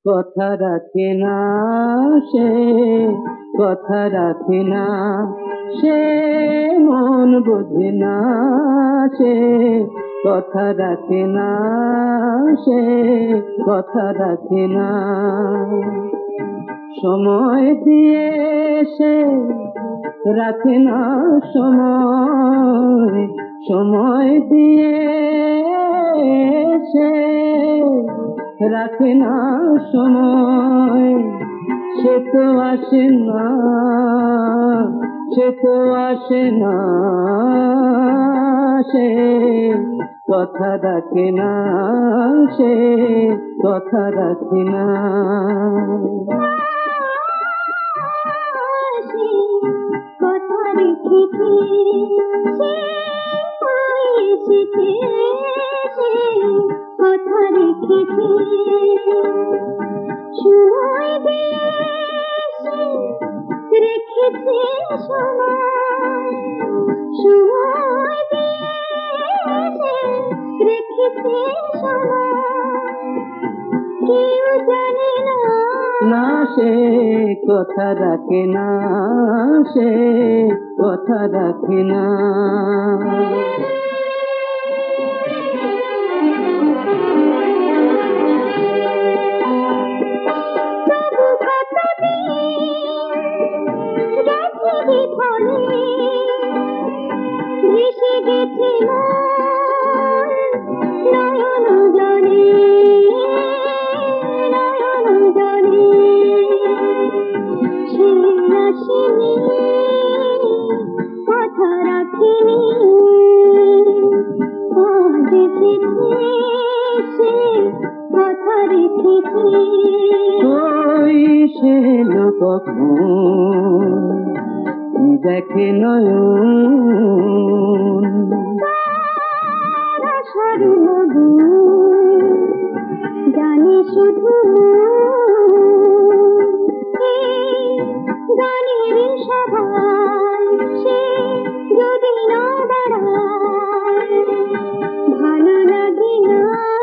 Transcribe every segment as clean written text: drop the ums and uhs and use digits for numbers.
কথা রাখে না সে, কথা রাখে না সে, মন বোঝে না সে, কথা রাখে না সে, কথা রাখে না। সময় দিয়ে সে রাখে না সময়, সময় দিয়ে সে রাখে না সময়। সে তো আসে না, সে তো আসে না সে, কথা রাখে না সে, কথা রাখে না। কথা রেখেছে সে, এসেছে সে, কথা রেখেছে। সময় দিয়ে সে রেখেছে সময়, সময় দিয়ে সে রেখেছে সময়। কেউ জানে না না সে কথা রাখে না সে, কথা রাখে না। ভেসে গেছে নয়ন জলে, নয়ন জলে। সে আসেনি, কথা রাখেনি, আজ এসেছে সে, কথা রেখেছে। ওই সে কখন দেখে নয়ন, জানি শুধু গানের সভায় সে যদি না দাঁড়ায়, ভালো লাগে না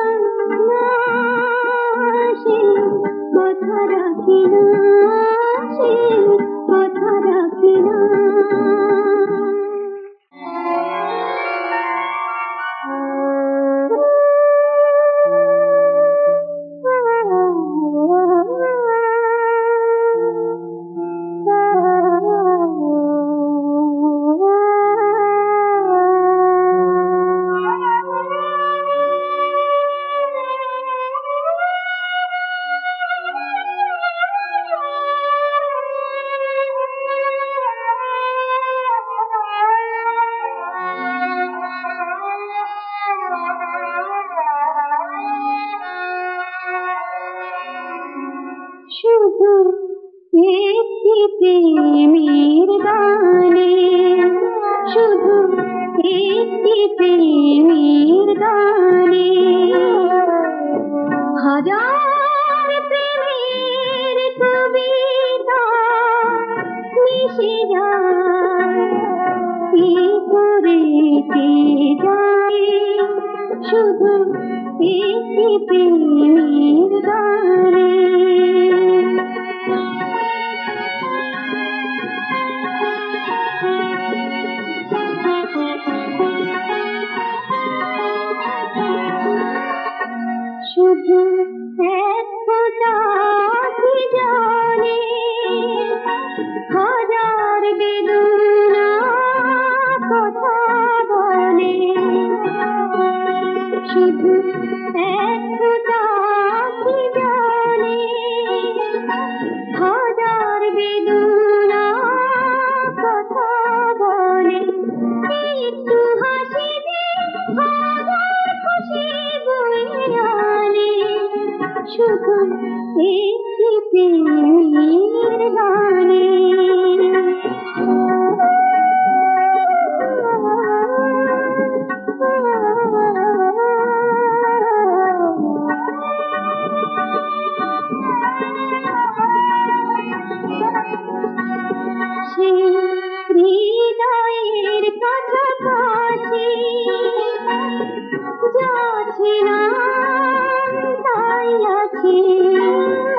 সে, কথা রাখে না সে, কথা রাখে না। শুধু একটি প্রেমের গানে, শুধু একটি প্রেমের গানে, হাজার প্রেমের কবিতা মিশে যায়, কি করে কে যায়। শুধু একটি প্রেমের গানে। শুধু এক ফোঁটা কি জানে, হাজার বেদনা কথা বলে। শুধু এক ফোঁটা কি জানে, হাজার বেদনা কথা বলে। একটু হাসি যে হাজার খুশি বয়ে আনে, শুধু একটি প্রেমের গানে। সে হৃদয়ের কাছাকাছি যাচ্ছে না, তাই আছে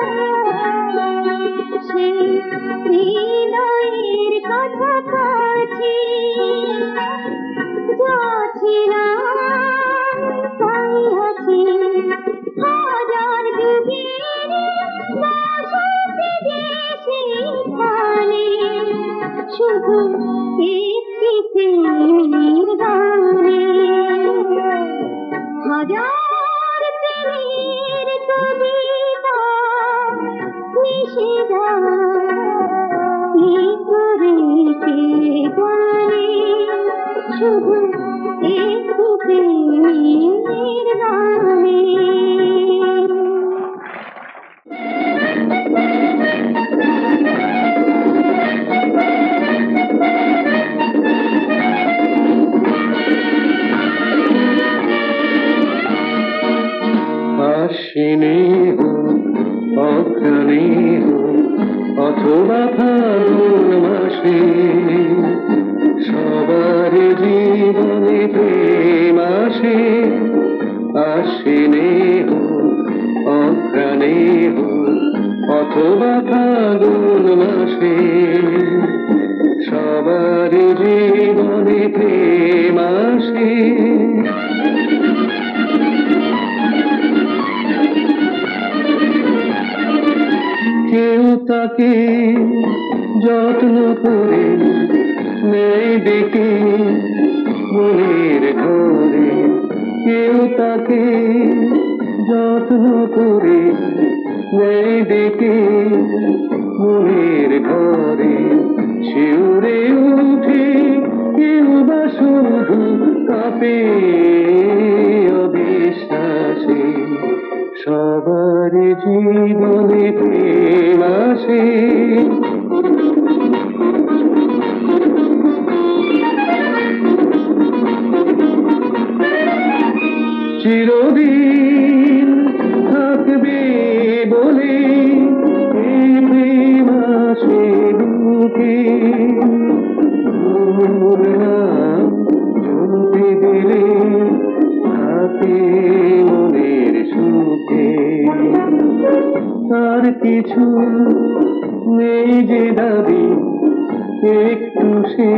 শুধু একটু প্রেমের গানে। আশ্বিনে হোক অঘ্রাণে হোক অথবা ফাল্গুন মাসে, সবার জীবনে প্রেম আসে। আশ্বিনে হোক অঘ্রাণে হোক অথবা ফাল্গুন মাসে, সবার জীবনে প্রেম আসে। কেউ তাকে যত্ন করে নেয় ডেকে মনের ঘরে, কেউ তাকে যত্ন করে নেয় ডেকে মনের ঘরে। শিউরে উঠে কেউ বা শুধু কাঁপে অবিশ্বাসে, সবার জীবনে প্রেম আসে। চিরদিন থাকবে বলে এই প্রেম আসে বুকে, চলতে দিলে থাকে মনের সুখে। তার কিছু নেই যে দাবি, একটু সে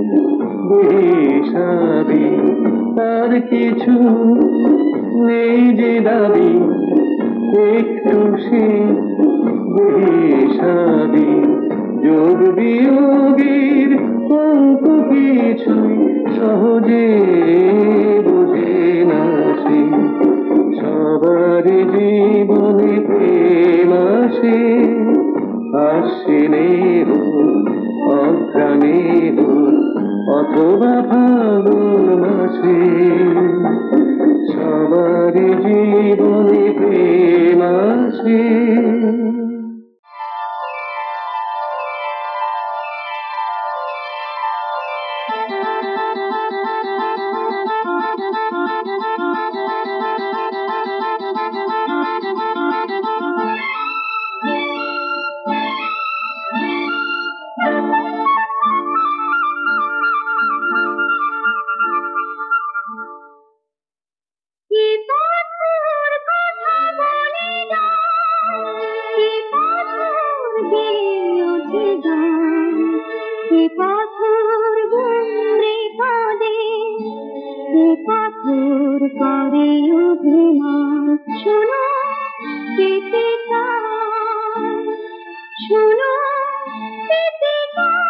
বেসাবি। তার কিছু নেই যে দাবি, একটু সে বেসাবি। যোগ বিয়োগের অঙ্ক কিছুই সহজে বোঝে না সে, সবার জীবনে প্রেম আসে। আশ্বিনে হোক অঘ্রাণে হোক অথবা ফাল্গুন মাসে, সবার জীবনে প্রেম আসে। কি পাথর কথা বলে যায়, কি পাথর গেয়ে ওঠে গান, কি পাথর গুমরে কাঁদে, কি পাথর করে অভিমান। শোনো পেতে চায়, শোনো পেতে চায়।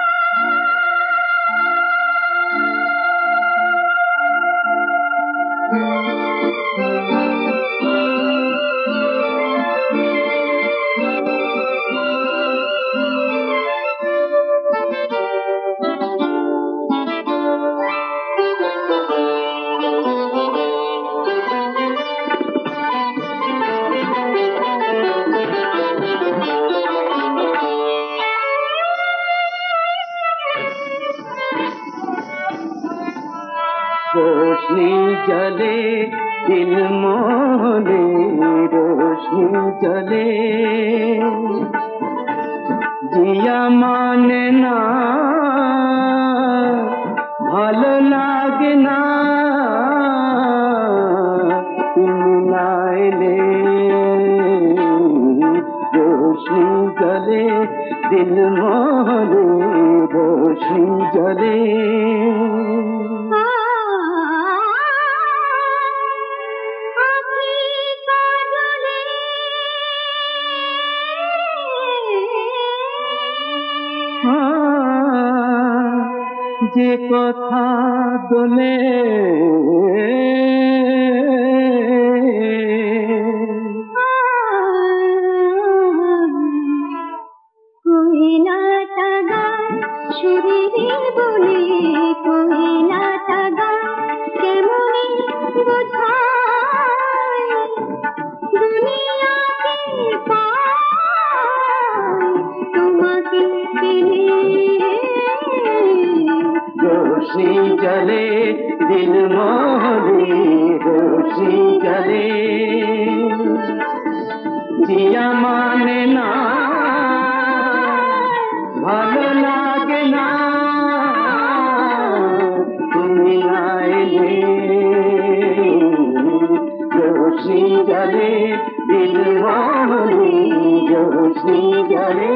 रोशनी जले दिल मोहने, रोशनी जले जिया माने ना ভালো লাগে না তুমি না এলে। रोशनी जले दिल मोहने, रोशनी जले। যে কথা দোলে কোহিনাটা গায় সুরে বলে, কোহিনা दिल मोहनी रोशनी जले जिया माने ना ভালো লাগে না তুমি না এলে রোশনি জলে দিল মোহনি রোশনি জলে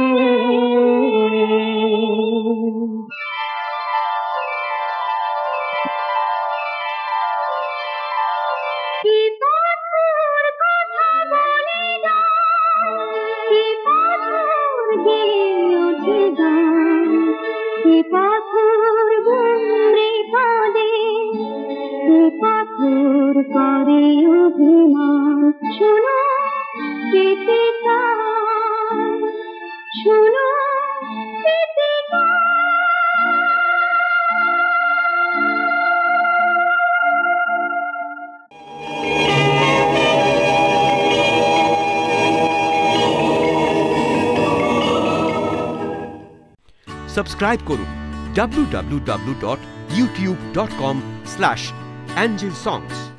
পাথর করে অভিমান শোনো যেতে চাই শোনো যেতে সাবস্ক্রাইব করুন www.youtube.com/angelsongs